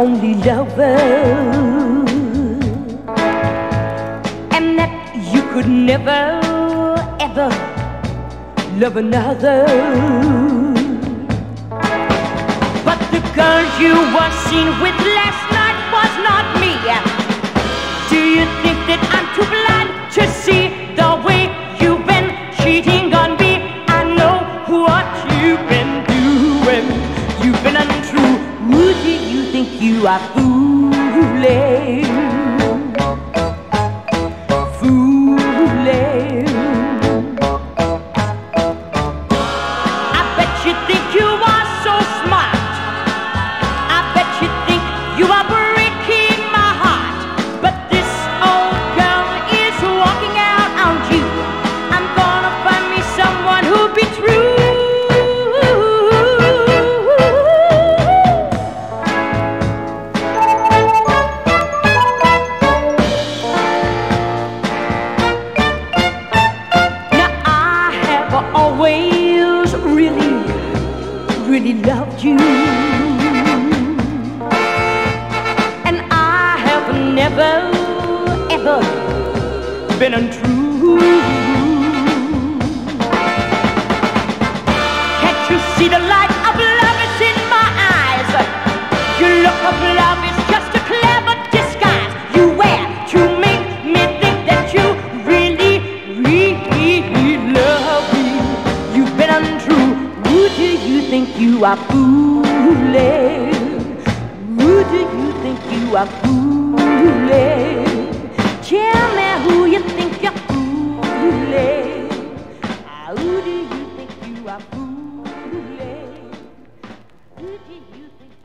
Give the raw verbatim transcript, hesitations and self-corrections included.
only lover, and that you could never, ever love another. But the girl you were seen with last night was not me. Do you think that I'm too blind to see the way you've been cheating on me? I know what you've been doing. You've been untrue. Who do you think you are fooling? Fooling. I bet you think you are so smart. I bet you think you are breaking my heart. But this old girl is walking out on you. I'm gonna find me someone who'll be true. Always really, really loved you, and I have never, ever been untrue. Can't you see the light of love is in my eyes? Your look of love is just a clever disguise you wear to make me think that you really, really love me. You've been untrue. Who do you think you are fooling? Who do you think you are fooling? Tell me who you think you're fooling. Who do you think you are fooling? Who do you think